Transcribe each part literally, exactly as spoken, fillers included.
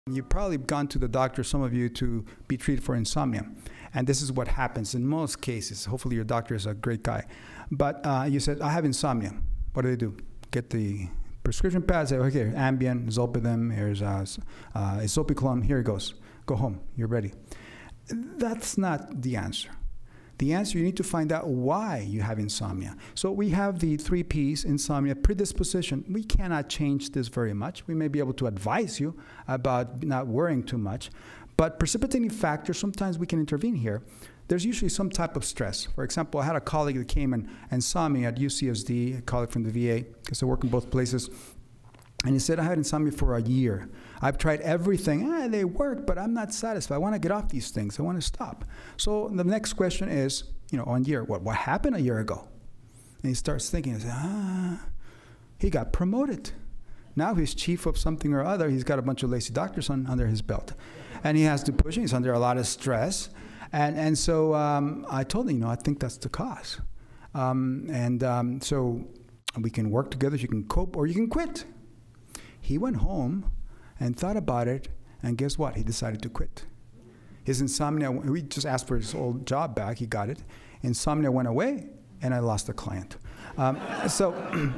You've probably gone to the doctor, some of you, to be treated for insomnia. And this is what happens in most cases. Hopefully your doctor is a great guy. But uh, you said, I have insomnia. What do they do? Get the prescription pad, say, okay, Ambien, Zolpidem, here's uh, uh, Isopiclone, here it goes. Go home, you're ready. That's not the answer. The answer, you need to find out why you have insomnia. So we have the three P's, insomnia predisposition. We cannot change this very much. We may be able to advise you about not worrying too much. But precipitating factors, sometimes we can intervene here. There's usually some type of stress. For example, I had a colleague that came and, and saw me at U C S D, a colleague from the V A, because I work in both places. And he said, I had insomnia for a year. I've tried everything. Eh, they work, but I'm not satisfied. I want to get off these things. I want to stop. So the next question is, you know, on year, what, what happened a year ago? And he starts thinking, he says, ah, he got promoted. Now he's chief of something or other. He's got a bunch of lazy doctors on, under his belt. And he has to push him. He's under a lot of stress. And, and so um, I told him, you know, I think that's the cause. Um, and um, so we can work together. You can cope or you can quit. He went home and thought about it, and guess what? He decided to quit. His insomnia, we just asked for his old job back, he got it. Insomnia went away, and I lost a client. Um, so,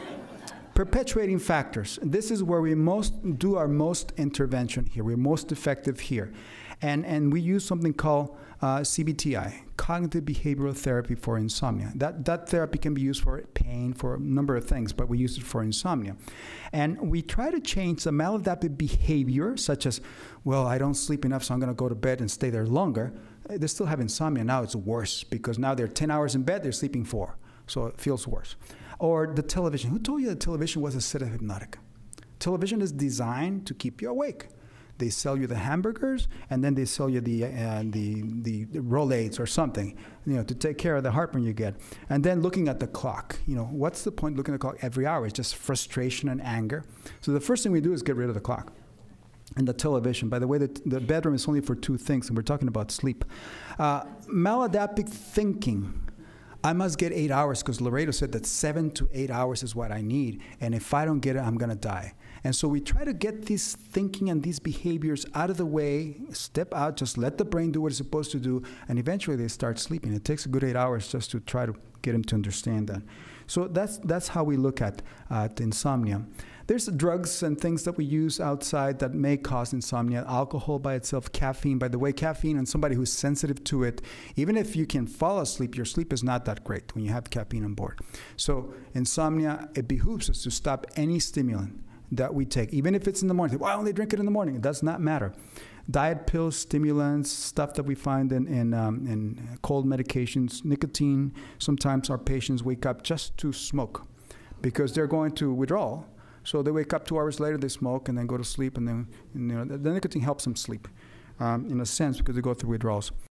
perpetuating factors. This is where we most do our most intervention here. We're most effective here. And, and we use something called uh, C B T I, cognitive behavioral therapy for insomnia. That, that therapy can be used for pain, for a number of things, but we use it for insomnia. And we try to change the maladaptive behavior, such as, well, I don't sleep enough, so I'm going to go to bed and stay there longer. They still have insomnia. Now it's worse, because now they're ten hours in bed, they're sleeping four. So it feels worse. Or the television. Who told you that television was a sedative hypnotic? Television is designed to keep you awake. They sell you the hamburgers, and then they sell you the, uh, the, the, the Rolaids or something, you know, to take care of the heartburn you get. And then looking at the clock. You know, what's the point looking at the clock every hour? It's just frustration and anger. So the first thing we do is get rid of the clock. And the television. By the way, the, the bedroom is only for two things, and we're talking about sleep. Uh, maladaptive thinking. I must get eight hours because Laredo said that seven to eight hours is what I need. And if I don't get it, I'm going to die. And so we try to get this thinking and these behaviors out of the way, step out, just let the brain do what it's supposed to do, and eventually they start sleeping. It takes a good eight hours just to try to get them to understand that. So that's, that's how we look at, uh, at insomnia. There's drugs and things that we use outside that may cause insomnia. Alcohol by itself, caffeine. By the way, caffeine, and somebody who's sensitive to it, even if you can fall asleep, your sleep is not that great when you have caffeine on board. So insomnia, it behooves us to stop any stimulant that we take, even if it's in the morning. Why only drink it in the morning? It does not matter. Diet pills, stimulants, stuff that we find in, in, um, in cold medications, nicotine. Sometimes our patients wake up just to smoke because they're going to withdrawal. So they wake up two hours later, they smoke, and then go to sleep, and then, you know, the, the nicotine helps them sleep, um, in a sense, because they go through withdrawals.